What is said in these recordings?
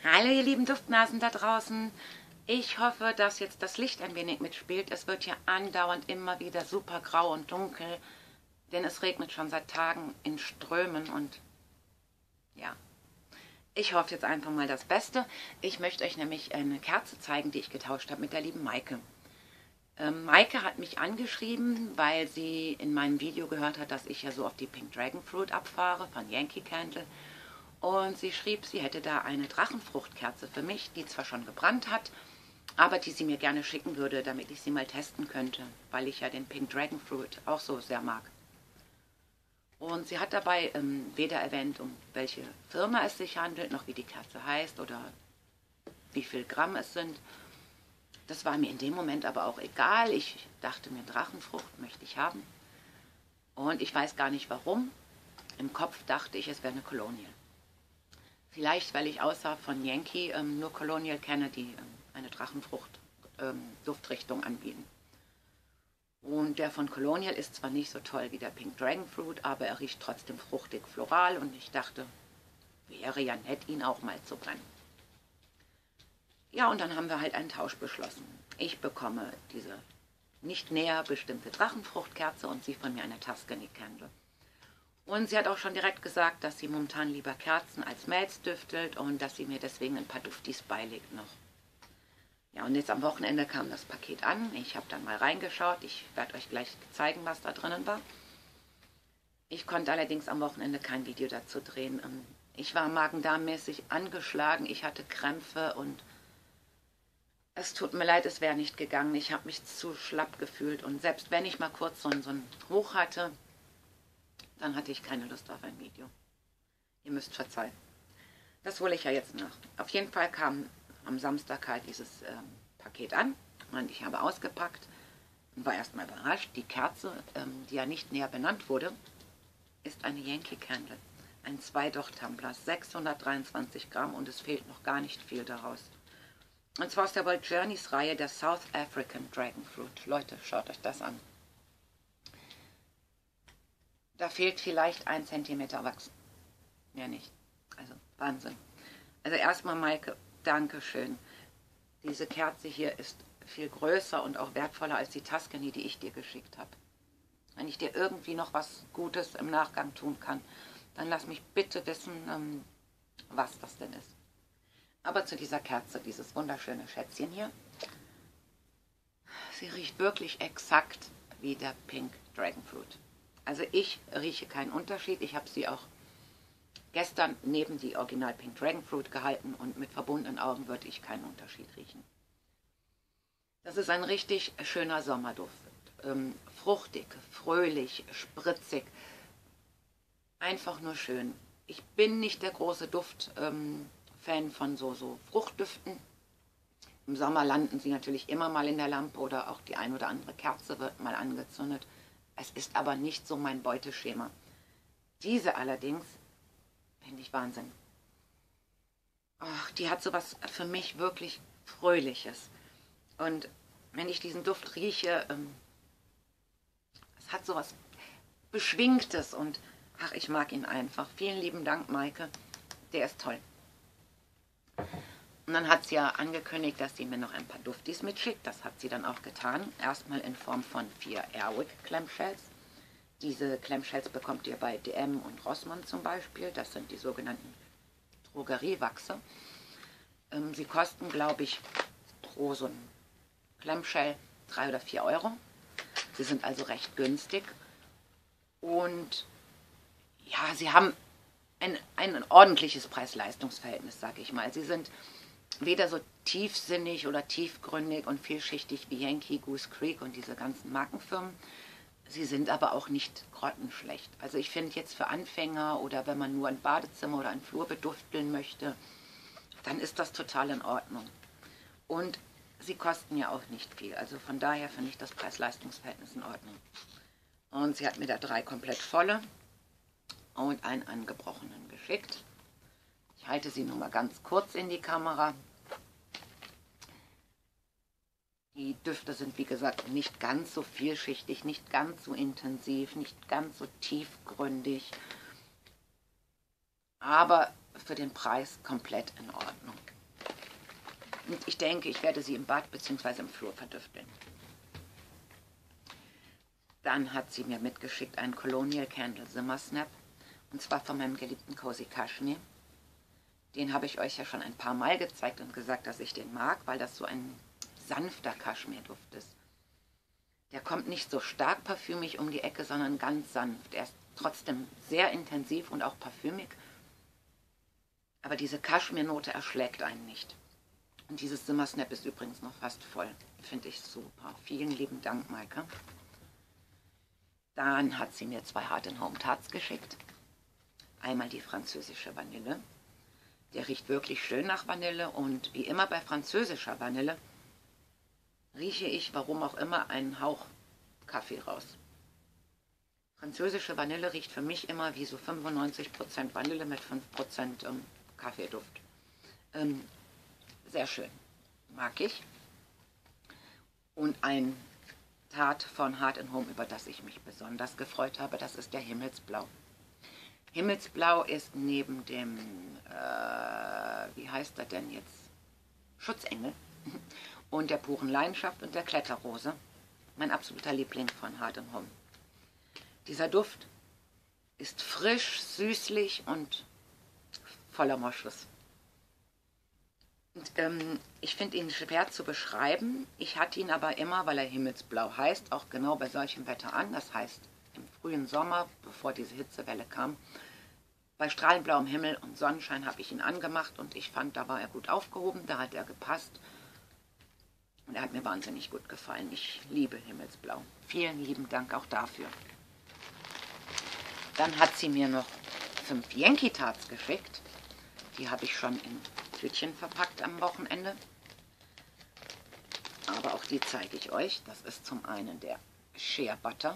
Hallo ihr lieben Duftnasen da draußen. Ich hoffe, dass jetzt das Licht ein wenig mitspielt. Es wird hier andauernd immer wieder super grau und dunkel, denn es regnet schon seit Tagen in Strömen und ja, ich hoffe jetzt einfach mal das Beste. Ich möchte euch nämlich eine Kerze zeigen, die ich getauscht habe mit der lieben Maike. Maike hat mich angeschrieben, weil sie in meinem Video gehört hat, dass ich ja so auf die Pink Dragon Fruit abfahre von Yankee Candle. Und sie schrieb, sie hätte da eine Drachenfruchtkerze für mich, die zwar schon gebrannt hat, aber die sie mir gerne schicken würde, damit ich sie mal testen könnte, weil ich ja den Pink Dragon Fruit auch so sehr mag. Und sie hat dabei weder erwähnt, um welche Firma es sich handelt, noch wie die Kerze heißt oder wie viel Gramm es sind. Das war mir in dem Moment aber auch egal. Ich dachte mir, Drachenfrucht möchte ich haben. Und ich weiß gar nicht warum. Im Kopf dachte ich, es wäre eine Colonial. Vielleicht, weil ich außer von Yankee nur Colonial kenne, die eine Drachenfrucht-Duftrichtung anbieten. Und der von Colonial ist zwar nicht so toll wie der Pink Dragon Fruit, aber er riecht trotzdem fruchtig floral und ich dachte, wäre ja nett, ihn auch mal zu brennen. Ja, und dann haben wir halt einen Tausch beschlossen. Ich bekomme diese nicht näher bestimmte Drachenfruchtkerze und sie von mir eine Tuscany Candle. Und sie hat auch schon direkt gesagt, dass sie momentan lieber Kerzen als Melz düftelt und dass sie mir deswegen ein paar Duftis beilegt noch. Ja, und jetzt am Wochenende kam das Paket an. Ich habe dann mal reingeschaut. Ich werde euch gleich zeigen, was da drinnen war. Ich konnte allerdings am Wochenende kein Video dazu drehen. Ich war magen-darm-mäßig angeschlagen. Ich hatte Krämpfe und es tut mir leid, es wäre nicht gegangen. Ich habe mich zu schlapp gefühlt und selbst wenn ich mal kurz so ein Hoch hatte, dann hatte ich keine Lust auf ein Video. Ihr müsst verzeihen. Das hole ich ja jetzt nach. Auf jeden Fall kam am Samstag halt dieses Paket an und ich habe ausgepackt und war erstmal überrascht. Die Kerze, die ja nicht näher benannt wurde, ist eine Yankee Candle. Ein 2-Docht-Tumbler, 623 Gramm und es fehlt noch gar nicht viel daraus. Und zwar aus der World Journeys Reihe der South African Dragon Fruit. Leute, schaut euch das an. Da fehlt vielleicht 1 Zentimeter Wachs. Mehr nicht. Also Wahnsinn. Also erstmal Maike, Dankeschön. Diese Kerze hier ist viel größer und auch wertvoller als die Tuscany, die ich dir geschickt habe. Wenn ich dir irgendwie noch was Gutes im Nachgang tun kann, dann lass mich bitte wissen, was das denn ist. Aber zu dieser Kerze, dieses wunderschöne Schätzchen hier. Sie riecht wirklich exakt wie der Pink Dragon Fruit. Also ich rieche keinen Unterschied. Ich habe sie auch gestern neben die Original Pink Dragon Fruit gehalten und mit verbundenen Augen würde ich keinen Unterschied riechen. Das ist ein richtig schöner Sommerduft. Fruchtig, fröhlich, spritzig. Einfach nur schön. Ich bin nicht der große Duft-Fan von so Fruchtdüften. Im Sommer landen sie natürlich immer mal in der Lampe oder auch die ein oder andere Kerze wird mal angezündet. Es ist aber nicht so mein Beuteschema. Diese allerdings finde ich Wahnsinn. Ach, die hat sowas für mich wirklich Fröhliches. Und wenn ich diesen Duft rieche, es hat sowas Beschwingtes und ach, ich mag ihn einfach. Vielen lieben Dank, Maike. Der ist toll. Und dann hat sie ja angekündigt, dass sie mir noch ein paar Duftis mitschickt. Das hat sie dann auch getan. Erstmal in Form von 4 Airwick Clamshells. Diese Clamshells bekommt ihr bei DM und Rossmann zum Beispiel. Das sind die sogenannten Drogeriewachse. Sie kosten, glaube ich, pro so ein Clamshell 3 oder 4 Euro. Sie sind also recht günstig. Und ja, sie haben ein ordentliches Preis-Leistungs-Verhältnis, sage ich mal. Sie sind weder so tiefsinnig oder tiefgründig und vielschichtig wie Yankee, Goose Creek und diese ganzen Markenfirmen. Sie sind aber auch nicht grottenschlecht. Also ich finde jetzt für Anfänger oder wenn man nur ein Badezimmer oder einen Flur bedufteln möchte, dann ist das total in Ordnung. Und sie kosten ja auch nicht viel. Also von daher finde ich das Preis-Leistungs-Verhältnis in Ordnung. Und sie hat mir da 3 komplett volle und einen angebrochenen geschickt. Ich halte sie nur mal ganz kurz in die Kamera. Die Düfte sind, wie gesagt, nicht ganz so vielschichtig, nicht ganz so intensiv, nicht ganz so tiefgründig, aber für den Preis komplett in Ordnung. Und ich denke, ich werde sie im Bad bzw. im Flur verdüfteln. Dann hat sie mir mitgeschickt einen Colonial Candle Shimmer Snap. Und zwar von meinem geliebten Cozy Cashmere. Den habe ich euch ja schon ein paar Mal gezeigt und gesagt, dass ich den mag, weil das so ein sanfter Kaschmirduft ist. Der kommt nicht so stark parfümig um die Ecke, sondern ganz sanft. Er ist trotzdem sehr intensiv und auch parfümig. Aber diese Kaschmirnote erschlägt einen nicht. Und dieses Shimmer Snap ist übrigens noch fast voll. Finde ich super. Vielen lieben Dank, Maike. Dann hat sie mir 2 Heart & Home Tarts geschickt. Einmal die französische Vanille. Der riecht wirklich schön nach Vanille und wie immer bei französischer Vanille rieche ich, warum auch immer, einen Hauch Kaffee raus. Französische Vanille riecht für mich immer wie so 95% Vanille mit 5% Kaffeeduft. Sehr schön, mag ich. Und ein Tart von Heart & Home, über das ich mich besonders gefreut habe, das ist der Himmelsblau. Himmelsblau ist neben dem, wie heißt er denn jetzt, Schutzengel und der puren Leidenschaft und der Kletterrose mein absoluter Liebling von Heart & Home. Dieser Duft ist frisch, süßlich und voller Moschus. Und, ich finde ihn schwer zu beschreiben. Ich hatte ihn aber immer, weil er Himmelsblau heißt, auch genau bei solchem Wetter an. Das heißt, im frühen Sommer, bevor diese Hitzewelle kam, bei strahlend blauem Himmel und Sonnenschein habe ich ihn angemacht und ich fand, da war er gut aufgehoben, da hat er gepasst und er hat mir wahnsinnig gut gefallen. Ich liebe Himmelsblau. Vielen lieben Dank auch dafür. Dann hat sie mir noch 5 Yankee Tarts geschickt. Die habe ich schon in Tütchen verpackt am Wochenende. Aber auch die zeige ich euch. Das ist zum einen der Shea Butter.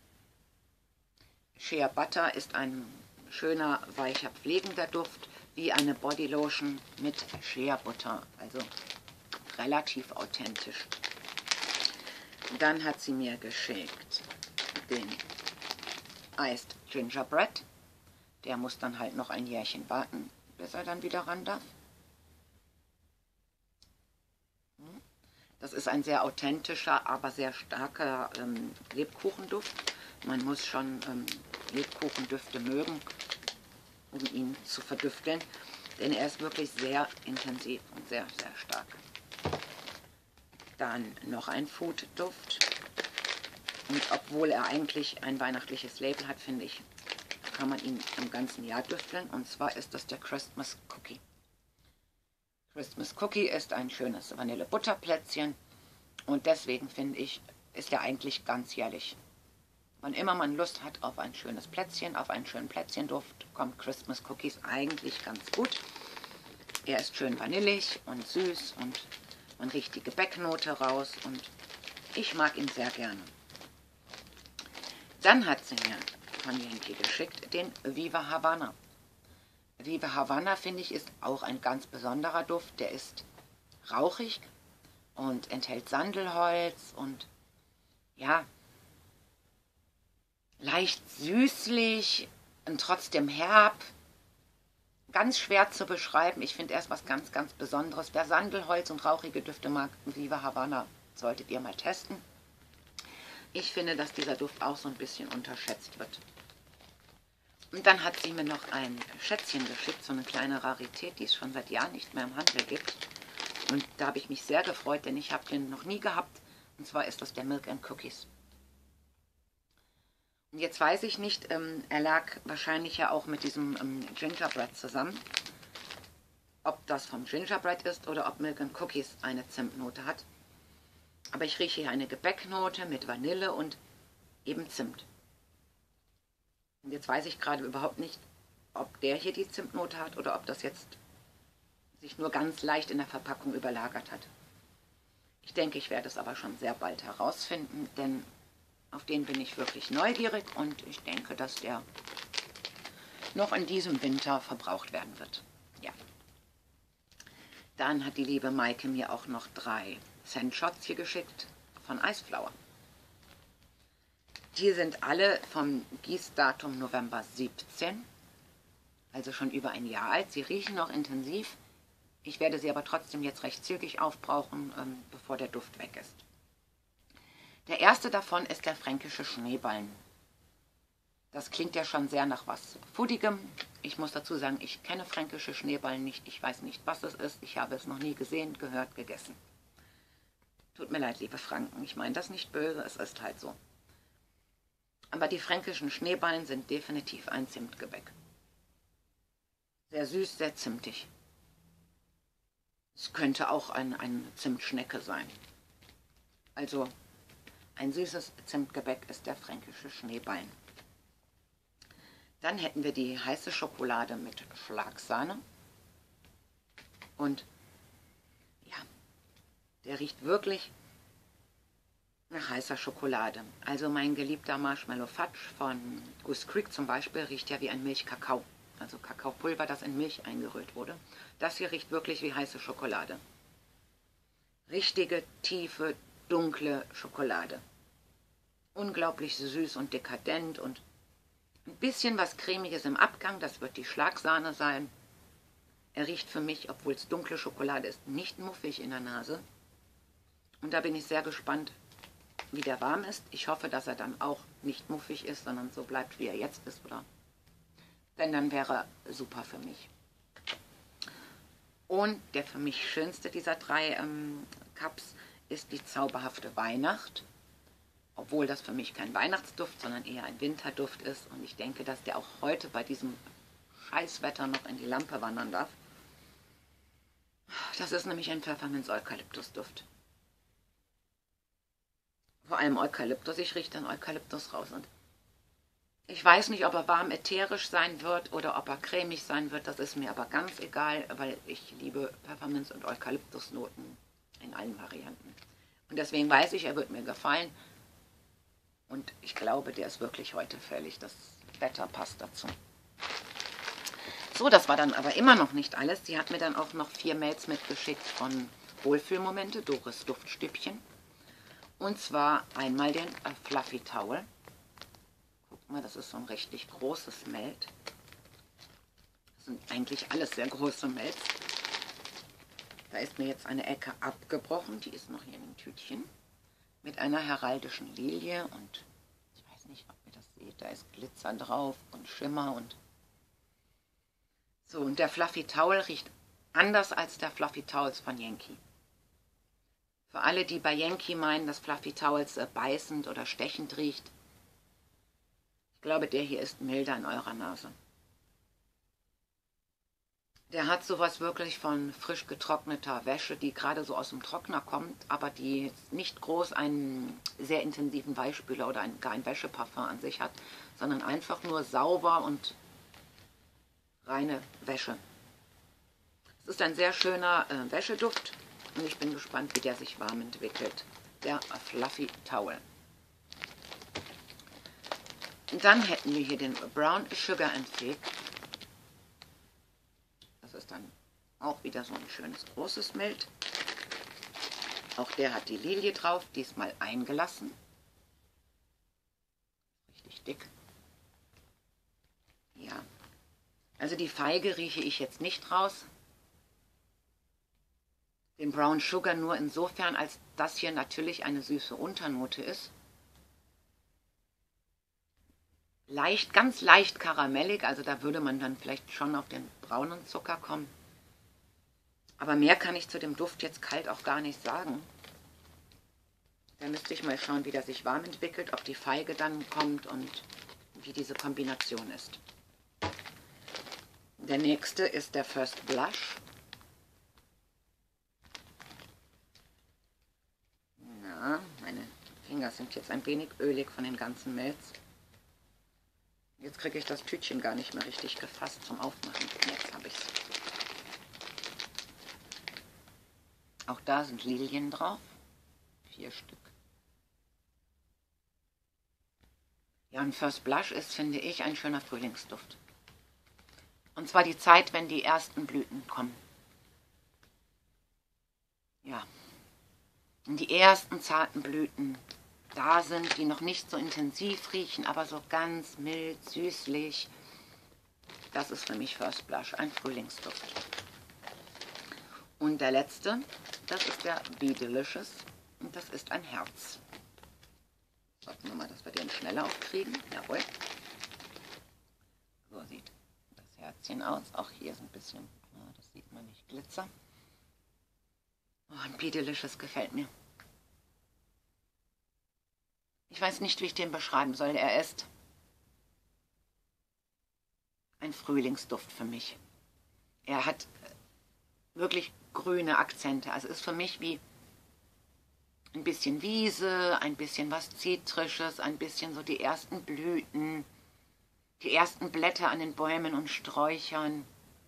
Shea Butter ist ein schöner, weicher, pflegender Duft, wie eine Bodylotion mit Shea Butter, also relativ authentisch. Dann hat sie mir geschickt den Iced Gingerbread. Der muss dann halt noch ein Jährchen warten, bis er dann wieder ran darf. Das ist ein sehr authentischer, aber sehr starker Lebkuchenduft. Man muss schon Lebkuchendüfte mögen, um ihn zu verdüfteln, denn er ist wirklich sehr intensiv und sehr, sehr stark. Dann noch ein Food-Duft. Und obwohl er eigentlich ein weihnachtliches Label hat, finde ich, kann man ihn im ganzen Jahr düfteln. Und zwar ist das der Christmas Cookie. Christmas Cookie ist ein schönes Vanille-Butterplätzchen und deswegen finde ich, ist er eigentlich ganzjährlich. Wann immer man Lust hat auf ein schönes Plätzchen, auf einen schönen Plätzchenduft, kommt Christmas Cookies eigentlich ganz gut. Er ist schön vanillig und süß und man riecht die Gebäcknote raus und ich mag ihn sehr gerne. Dann hat sie mir von Yankee geschickt den Viva Havana. Viva Havana, finde ich, ist auch ein ganz besonderer Duft. Der ist rauchig und enthält Sandelholz und ja, leicht süßlich und trotzdem herb. Ganz schwer zu beschreiben. Ich finde, er ist was ganz, ganz Besonderes. Wer Sandelholz und rauchige Düfte mag, Viva Havana, solltet ihr mal testen. Ich finde, dass dieser Duft auch so ein bisschen unterschätzt wird. Und dann hat sie mir noch ein Schätzchen geschickt, so eine kleine Rarität, die es schon seit Jahren nicht mehr im Handel gibt. Und da habe ich mich sehr gefreut, denn ich habe den noch nie gehabt. Und zwar ist das der Milk and Cookies. Und jetzt weiß ich nicht, er lag wahrscheinlich ja auch mit diesem Gingerbread zusammen. Ob das vom Gingerbread ist oder ob Milk and Cookies eine Zimtnote hat. Aber ich rieche hier eine Gebäcknote mit Vanille und eben Zimt. Und jetzt weiß ich gerade überhaupt nicht, ob der hier die Zimtnote hat oder ob das jetzt sich nur ganz leicht in der Verpackung überlagert hat. Ich denke, ich werde es aber schon sehr bald herausfinden, denn auf den bin ich wirklich neugierig und ich denke, dass der noch in diesem Winter verbraucht werden wird. Ja. Dann hat die liebe Maike mir auch noch 3 Scent-Shots hier geschickt von Iceflower. Die sind alle vom Gießdatum November 17, also schon über ein Jahr alt. Sie riechen noch intensiv. Ich werde sie aber trotzdem jetzt recht zügig aufbrauchen, bevor der Duft weg ist. Der erste davon ist der fränkische Schneeballen. Das klingt ja schon sehr nach was Foodigem. Ich muss dazu sagen, ich kenne fränkische Schneeballen nicht. Ich weiß nicht, was es ist. Ich habe es noch nie gesehen, gehört, gegessen. Tut mir leid, liebe Franken. Ich meine das nicht böse, es ist halt so. Aber die fränkischen Schneeballen sind definitiv ein Zimtgebäck. Sehr süß, sehr zimtig. Es könnte auch eine Zimtschnecke sein. Also ein süßes Zimtgebäck ist der fränkische Schneeballen. Dann hätten wir die heiße Schokolade mit Schlagsahne. Und ja, der riecht wirklich nach heißer Schokolade. Also mein geliebter Marshmallow Fudge von Goose Creek zum Beispiel riecht ja wie ein Milchkakao. Also Kakaopulver, das in Milch eingerührt wurde. Das hier riecht wirklich wie heiße Schokolade. Richtige, tiefe, dunkle Schokolade. Unglaublich süß und dekadent und ein bisschen was Cremiges im Abgang, das wird die Schlagsahne sein. Er riecht für mich, obwohl es dunkle Schokolade ist, nicht muffig in der Nase. Und da bin ich sehr gespannt, wie der warm ist. Ich hoffe, dass er dann auch nicht muffig ist, sondern so bleibt, wie er jetzt ist, oder? Denn dann wäre er super für mich. Und der für mich schönste dieser 3 Cups ist die zauberhafte Weihnacht. Obwohl das für mich kein Weihnachtsduft, sondern eher ein Winterduft ist. Und ich denke, dass der auch heute bei diesem Scheißwetter noch in die Lampe wandern darf. Das ist nämlich ein Pfefferminz-Eukalyptus-Duft. Vor allem Eukalyptus. Ich rieche dann Eukalyptus raus. Und ich weiß nicht, ob er warm ätherisch sein wird oder ob er cremig sein wird. Das ist mir aber ganz egal, weil ich liebe Pfefferminz- und Eukalyptusnoten in allen Varianten. Und deswegen weiß ich, er wird mir gefallen. Und ich glaube, der ist wirklich heute fällig. Das Wetter passt dazu. So, das war dann aber immer noch nicht alles. Sie hat mir dann auch noch 4 Mails mitgeschickt von Wohlfühlmomente, Doris Duftstübchen. Und zwar einmal den Fluffy Towel. Guck mal, das ist so ein richtig großes Melt. Das sind eigentlich alles sehr große Melts. Da ist mir jetzt eine Ecke abgebrochen. Die ist noch hier in dem Tütchen. Mit einer heraldischen Lilie und ich weiß nicht, ob ihr das seht, da ist Glitzer drauf und Schimmer und so. Und der Fluffy Towel riecht anders als der Fluffy Towels von Yankee. Für alle, die bei Yankee meinen, dass Fluffy Towels beißend oder stechend riecht, ich glaube, der hier ist milder in eurer Nase. Der hat sowas wirklich von frisch getrockneter Wäsche, die gerade so aus dem Trockner kommt, aber die nicht groß einen sehr intensiven Weichspüler oder gar ein Wäscheparfum an sich hat, sondern einfach nur sauber und reine Wäsche. Es ist ein sehr schöner Wäscheduft und ich bin gespannt, wie der sich warm entwickelt. Der Fluffy Towel. Und dann hätten wir hier den Brown Sugar and Fig. Das ist dann auch wieder so ein schönes großes Melt. Auch der hat die Lilie drauf, diesmal eingelassen. Richtig dick. Ja. Also die Feige rieche ich jetzt nicht raus. Den Brown Sugar nur insofern, als das hier natürlich eine süße Unternote ist. Leicht, ganz leicht karamellig, also da würde man dann vielleicht schon auf den braunen Zucker kommen. Aber mehr kann ich zu dem Duft jetzt kalt auch gar nicht sagen. Da müsste ich mal schauen, wie der sich warm entwickelt, ob die Feige dann kommt und wie diese Kombination ist. Der nächste ist der First Blush. Na, meine Finger sind jetzt ein wenig ölig von den ganzen Melz. Jetzt kriege ich das Tütchen gar nicht mehr richtig gefasst zum Aufmachen. Jetzt habe ich es. Auch da sind Lilien drauf. 4 Stück. Ja, und First Blush ist, finde ich, ein schöner Frühlingsduft. Und zwar die Zeit, wenn die ersten Blüten kommen. Ja. Und die ersten zarten Blüten da sind, die noch nicht so intensiv riechen, aber so ganz mild, süßlich. Das ist für mich First Blush, ein Frühlingsduft. Und der letzte, das ist der Be Delicious und das ist ein Herz. Hoffen wir mal, dass wir den schneller aufkriegen. Jawohl. So sieht das Herzchen aus. Auch hier ist ein bisschen, das sieht man nicht, Glitzer. Oh, ein Be Delicious gefällt mir. Ich weiß nicht, wie ich den beschreiben soll. Er ist ein Frühlingsduft für mich. Er hat wirklich grüne Akzente. Also ist für mich wie ein bisschen Wiese, ein bisschen was Zitrisches, ein bisschen so die ersten Blüten, die ersten Blätter an den Bäumen und Sträuchern.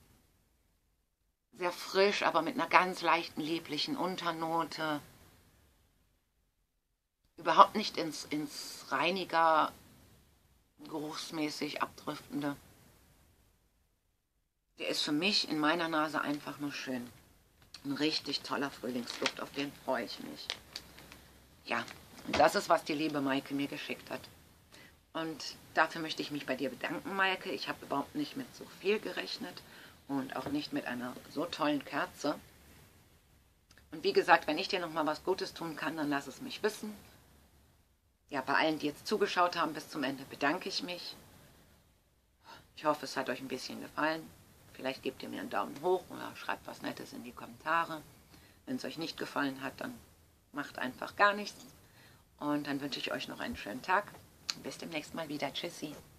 Sehr frisch, aber mit einer ganz leichten, lieblichen Unternote. Überhaupt nicht ins Reiniger, geruchsmäßig abdriftende. Der ist für mich in meiner Nase einfach nur schön. Ein richtig toller Frühlingsduft, auf den freue ich mich. Ja, und das ist, was die liebe Maike mir geschickt hat. Und dafür möchte ich mich bei dir bedanken, Maike. Ich habe überhaupt nicht mit so viel gerechnet und auch nicht mit einer so tollen Kerze. Und wie gesagt, wenn ich dir nochmal was Gutes tun kann, dann lass es mich wissen. Ja, bei allen, die jetzt zugeschaut haben bis zum Ende, bedanke ich mich. Ich hoffe, es hat euch ein bisschen gefallen. Vielleicht gebt ihr mir einen Daumen hoch oder schreibt was Nettes in die Kommentare. Wenn es euch nicht gefallen hat, dann macht einfach gar nichts. Und dann wünsche ich euch noch einen schönen Tag. Bis demnächst mal wieder. Tschüssi.